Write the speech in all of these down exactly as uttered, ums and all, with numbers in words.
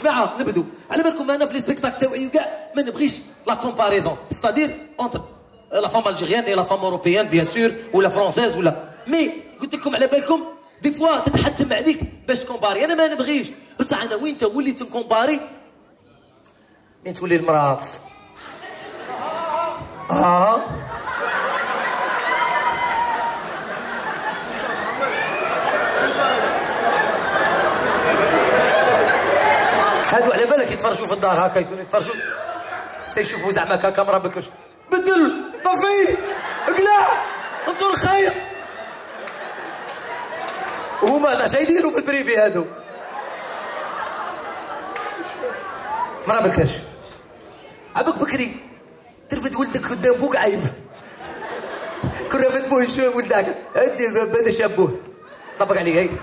جماعه نبدو على بالكم انا في لي سبيكتاك تاوعي كاع ما نبغيش لا كومباريزون ستادير اونتر لا فام الجيريان اي لا فام اوروبيان بيان سور ولا فرونسيز ولا مي قلت لكم على بالكم دي فوا تتحتم عليك باش تكومباري انا ما نبغيش بصح انا وين انت وليت نكومباري مين تولي المراه اه هادو على بالك يتفرجوا في الدار هكا يكونوا يتفرجوا تيشوفوا زعما هكا مرا بكرش بدل طفي اقلع انطر خايب وهما اش يديروا في البريفي هادو مرا بكرش عبك بكري ترفد ولدك قدام بوك عيب كل رفد بوه شو ولدك ادي بدا شابوه طبق عليه هي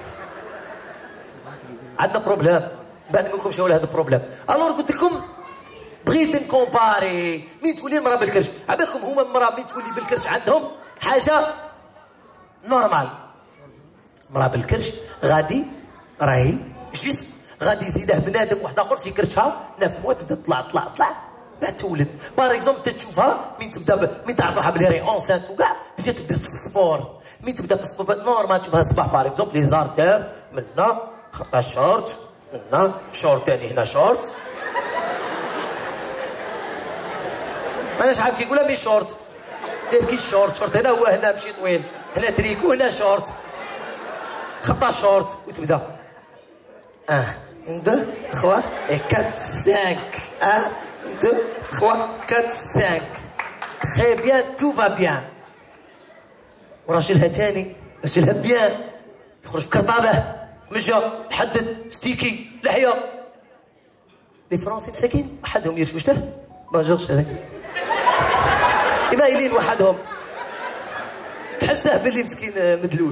عندنا بروبلام بعد منكم شاول هذا البروبليم الور قلت لكم بغيت نكومباري مين تولي المراه بالكرش عبالكم هما المراه مين تولي بالكرش عندهم حاجه نورمال مراه بالكرش غادي راهي جسم غادي يزيده بنادم واحد اخر في كرشها نافموا تبدا تطلع طلع طلع بعد تولد باغ اكزومبل تشوفها مين تبدا مين تعرف روحها بلي راهي اونسانت وكاع تجي تبدا في السبور مين تبدا في السبور نورمال تشوفها الصباح باغ اكزومبل لي زارتير منا خطا شورت هنا شورت تاني هنا شورت ماناش عارف كيقولها مي شورت داير كي الشورت شورت هنا هو هنا ماشي طويل هنا تريكو هنا شورت خطا شورت وتبدا ان دو تخوا اي كات سانك ان دو تخوا كات سانك تخي بيان تو فا بيان وراجلها تاني راجلها بيان يخرج في كرطابه مجا حدد ستيكي لحيه لي فرونسي مساكين وحدهم يرشف شته ما جرش هذاك يمايلين وحدهم تحسه باللي مسكين مدلول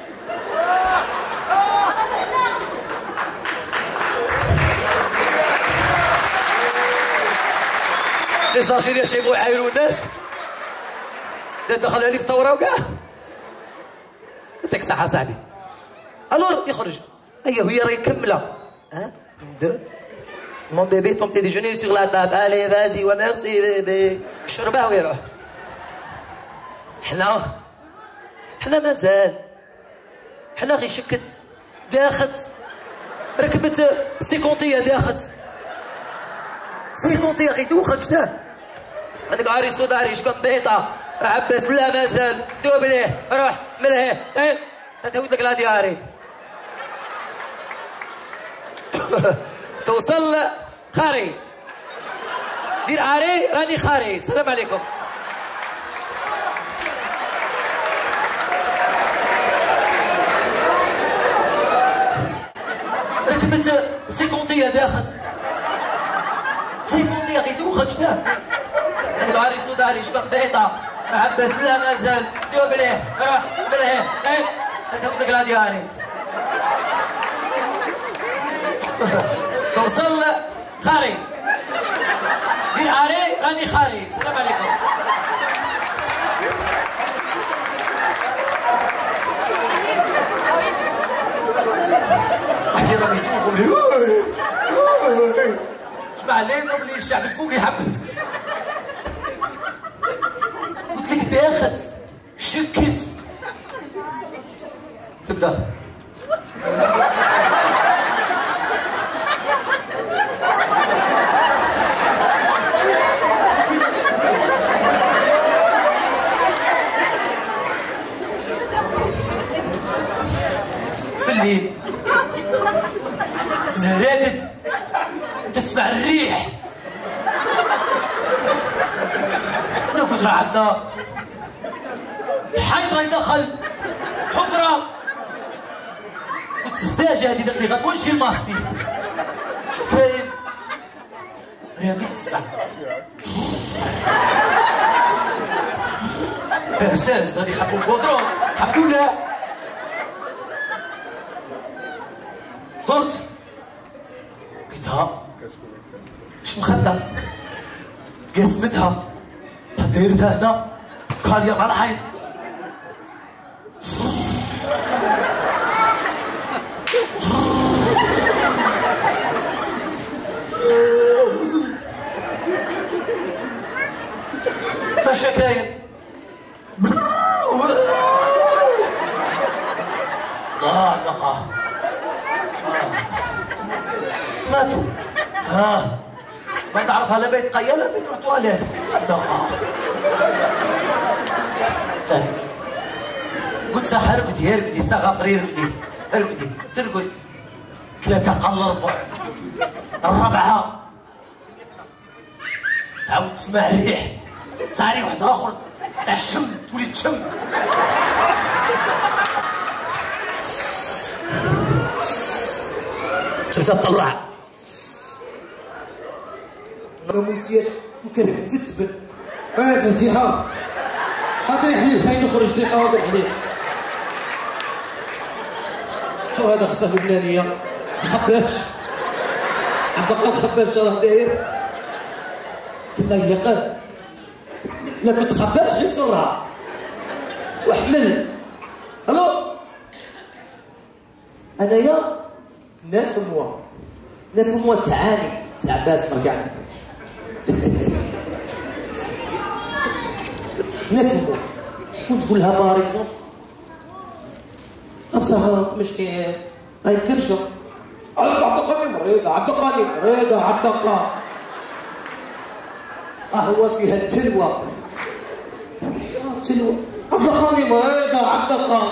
لي زاجيريا شيبو يعايروا الناس دخل عليه في الثوره وكاع يعطيك الصحه صاحبي الور يخرج هيا هي راهي كمله ان دو مون بيبي طون تي ديجوني سيغ لا تاب الي فازي وميرسي بيبي شربه ويروح حنا حنا مازال حنا غير شكت داخت ركبت سيكونتيه داخت سيكونتيه غير دوخت شناه عندك عريس وداري شكون بيطه عباس لا مازال دوب ليه روح ملهي ايه تتهود لك لا دياري توصل خاري دير عاري راني خاري السلام عليكم ركبت سيكونتيه داخت سيكونتيه غير دوخت شناه عندك عريس وداري شكون بيطه عباس لا مازال دوب ليه روح ملهي ايه تتهود لك لا دياري توصل خاري دير عاري راني خاري السلام عليكم واحد يضرب يتوب يقول لي جماعة لا يضرب لي الشعب الفوق يحبس قلت لك داخت شكت تبدا الليل راقد تسمع الريح انا كنت عندنا حيط راهي دخل حفره وتستاجي هذه اللي غتكون شي الماستي شو كاين راقد تسمع برساس هذه خبوا البودرون الحمد لله درت لقيتها مش مخدة قسمتها دايرتها هنا قال يا مع الحيط الله عندقة ماتوا ها ما تعرف هلا بيت قيالة بيت روح تواليت عندقة فهم قلت ساحة رقدي رقدي استغفري رقدي رقدي ترقد ثلاثة قل ربع الرابعة تعاود تسمع ريح صاري واحد اخر تاع الشم تولي تشم تبدا تطلع ما موسياش وكرهت في التبن اه فهمتيها عطيني حليب خليني نخرج دي قهوه بالحليب وهذا خصها لبنانيه خباش عبد الله خباش راه داير تما يقال لا كنت خباش غير سرعه وحمل الو انايا ناف موا ناف موا تعاني سي عباس ما كاع ناف موا كنت تقول لها بار اكزومبل بصح مشتي هاي كرشه عبد القاني مريضه عبد القاني مريضه عبد القاني قهوة فيها التلوى تلوى عبد القاني مريضة عبد القاني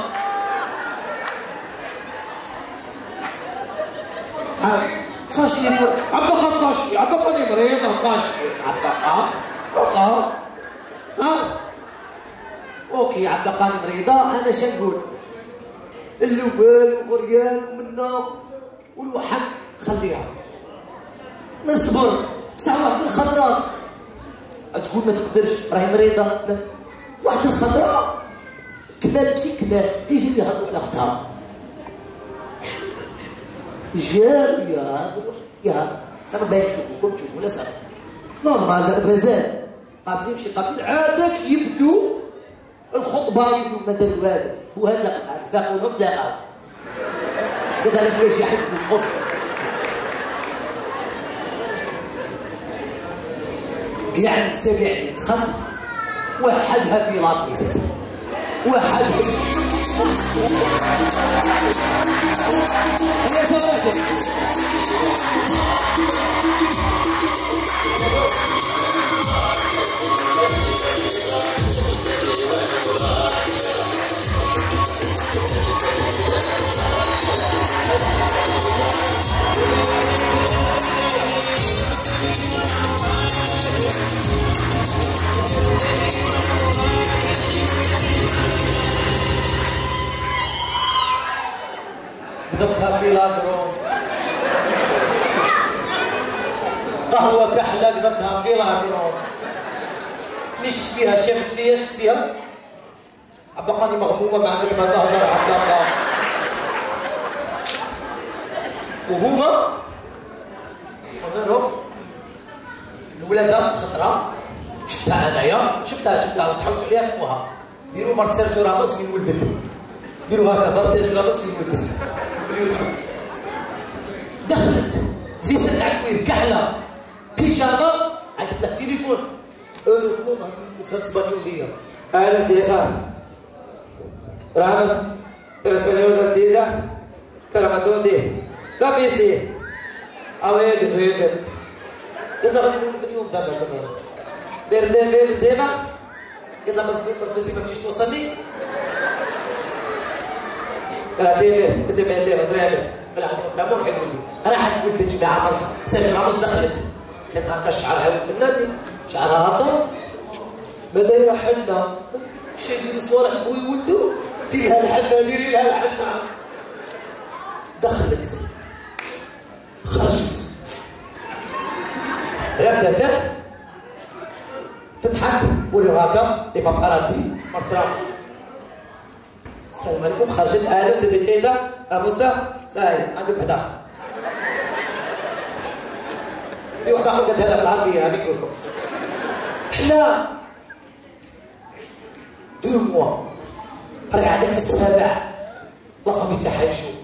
قاشي عبد القاني قاشي عبد القاني مريضة قاشي عبد القاني ها اوكي عبد القاني مريضة انا شنقول اللبان وغريان ومنا والوحم خليها نصبر ساعة واحدة الخضراء تقول ما تقدرش راهي مريضه لا واحد الخضراء كمال ماشي كمال كيجي يهضروا على اختها جاو يهضروا يهضروا صافي باين نشوفوكم تشوفوا لا صافي نورمال مازال قابلين شي قابلين عادك يبدو الخطبه يبدو ما داروا والو بوها تلاقى فاقوا لهم تلاقاو قلت لها بواش يحب بالخوف كاع النساء قاعدين تخت وحدها في لابيست وحدها يا فواتح كذبتها في لاكرون قهوة كحلة كذبتها في لاكرون مش فيها شفت فيها شفت فيها عبقاني مغمومة ما عندك ما تهضر عبقى وهما ومنهم الولادة خطرة شفتها انايا شفتها شفتها تحوس عليها فوها ديروا مرت سيرجيو راموس من ولدت ديروا هكا مرت سيرجيو راموس من ولدت باليوتيوب دخلت في ست عكوير كحله بيجاما عندك له تليفون اوروسمون في اسبانيول ليا اهلا ديخا راموس ترى اسبانيول جديده كلام دودي لا بيسي اوي قلت قلت له غادي نولد اليوم زعما دير دير بالزيمه قلت له مرت بالزيمه ما تجيش توصلني لا تيفي بدي ما يدير درامي بلا عندي تلامون حيقول لي راحت ولدت جماعه مرت سجل راموس دخلت كانت هكا شعرها ولد منادي شعرها هكا ما دايره حنه شي يديروا صوالح يبغوا يولدوا ديري لها الحنه ديري لها الحنه دخلت خرجت رفدت تضحك ولو هكا لي باباراتزي مرت راموس السلام عليكم خرجت انا سبيتيتا راموس دا ساي عندك وحده في وحده اخرى قالت هذا بالعربيه هذيك الفوق حنا دو موا راهي عندك في السابع لا فامي تاعها يشوف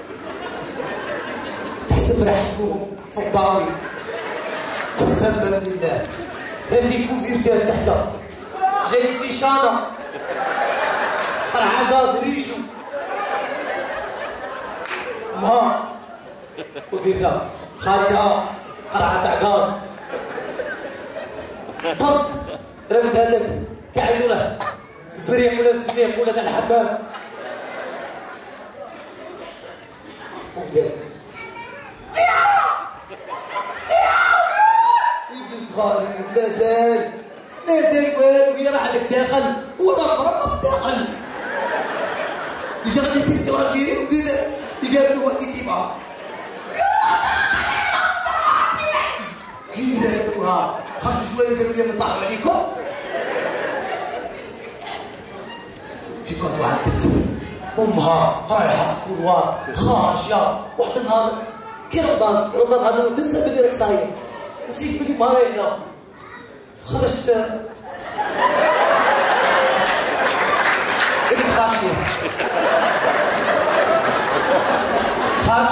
تحسب رحمهم فضاوي قسما بالله هذه كوفيرتات تحتها جاي في شانه راه غاز ريشو امها وفيرتها خالتها قرعه تاع غاز بص رفد هذاك قاعد له بريق ولا الفليق ولا تاع الحباب وبدا يبدو صغاري مازال مازال والو هي راه هذاك داخل هو راه مرة داخل ديجا غادي يسير في الجيري وزيد يقابلوا واحد كيما كي داروها خرجوا شويه داروا لي نطلعوا عليكم كي كنتو عندك امها رايحه في الكولوار خارجه واحد النهار كي رمضان رمضان هذا تنسى بلي راك صايم نسيت بلي ما راهي هنا خرجت ابن خاشيه خارج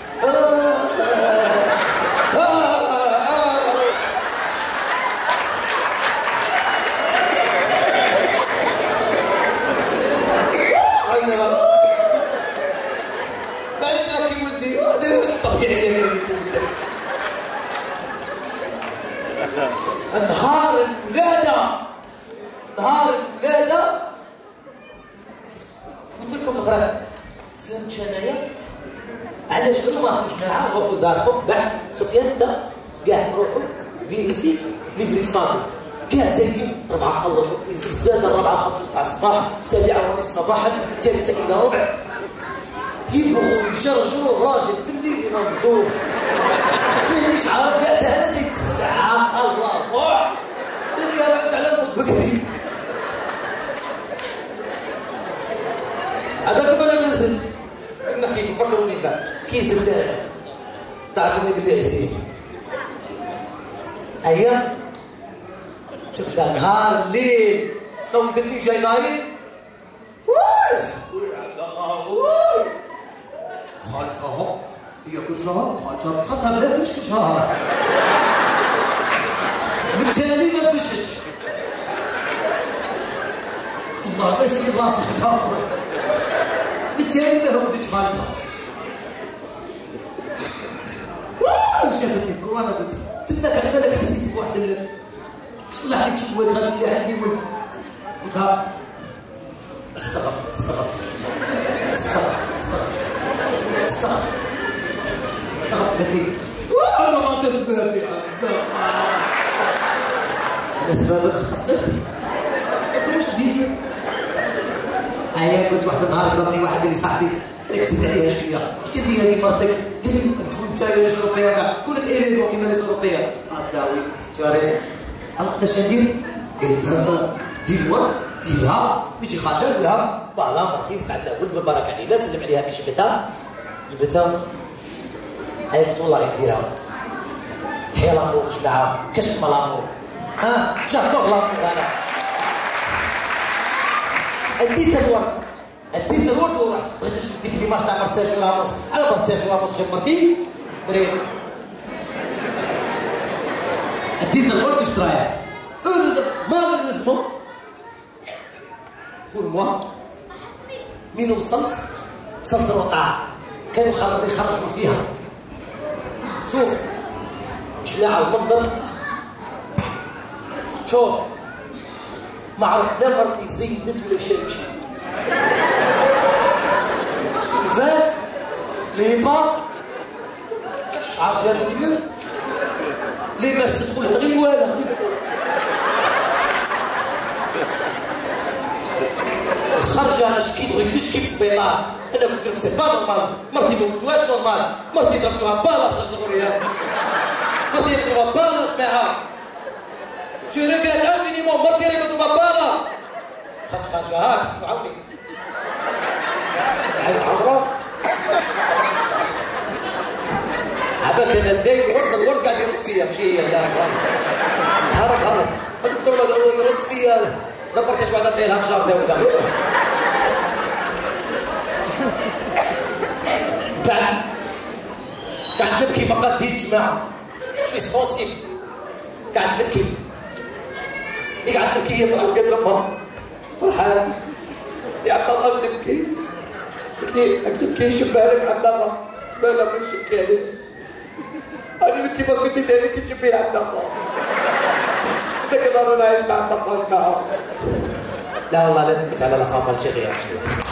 نهار الولادة نهار الولادة قلت لكم الغراب فهمت انايا علاش غير ما راكوش معاه روحوا داركم بعد سفيان انت كاع روحوا فيريفي ليفري فامي كاع زايدين ربعة قلب الزاد الرابعة خمسة تاع الصباح سابعة ونصف صباحا الثالثة إلى ربع يبغوا يجرجروا الراجل في الليل ينضوه مانيش عارف كاع زهنا زيد السبعة الله روح اللي فيها على الموت بكري هذاك انا ما زلت نحكي فكروني بعد كي زلت تعرفوني باللي عزيز ايام تبدا نهار الليل لو قلتني جاي نايم وي وي على الله وي خالتها هي كشها خالتها خالتها بلا كش كشها بالتالي ما فشتش الله ما يسير راسي خطابه بالتالي ما هودتش خالتها شافتني في كورونا قلت تماك على بالك حسيت بواحد ال شكون اللي حيت شكوى غادي اللي عندي ولد قلت لها استغفر استغفر استغفر استغفر استغفر استغفر قالت لي انا ما تسبب يا عبد اسبابك خطفتك قلت له واش دير ايا قلت واحد النهار ضربني واحد قال لي صاحبي اكتب عليها شويه قال لي هذه مرتك قال لي تكون انت لازم اوروبيه كونك اليزو كيما لازم اوروبيه هكا وي تياريس انا قلت ندير قال لي دير الورد ديرها بيجي خارجه نقول لها فوالا مرتي عندنا ولد بالبركه علينا سلم عليها في جبتها جبتها هاي قلت والله غنديرها تحيا لامور جماعه كاش ما لامور ها جاتو لامور انا اديت الورد اديت الورد ورحت بغيت نشوف ديك ليماج تاع مرتاج ولاموس انا مرتاج ولاموس خير مرتي بريد اديت الورد واش رايح malheureusement pour moi من وصلت وصلت الوطاعة كانوا يخرجوا فيها شوف جماعة المنظر شوف ما عرفت لا مرتي زيدت ولا شرمشي السلفات ليبا شعر جابت من لي باش تدخل غير ولا خرجه انا شكيت بغيت نشكي في السبيطار انا قلت لهم سي با نورمال مرتي ما ولدتوهاش نورمال مرتي ضربتوها بالا خرج الغريان مرتي ضربتوها بالا واش معاها جو ريغريت انفينيمون مرتي راه ضربتوها بالا خرجت خارجه هاك تسمعوني عيب عمره عباك انا داير الورد الورد قاعد يرد فيا ماشي هي دارك هرب هرب الدكتور يرد فيا دبر كاش بعدا تلاقيها في جاردين ولا بعد قاعد نبكي ما قاديت جماعه شوي سونسيبل قاعد نبكي اللي قاعد نبكي هي فرحان قالت لامها فرحان يا عبد الله تبكي قلت لي راك تبكي شبه لك عبد الله لا لا مش شكالي انا كي بس كنت تاني كي تجيب لي عند بابا ذاك النهار انا عايش مع بابا معاه لا والله لا تبكي على لا فام الجيريان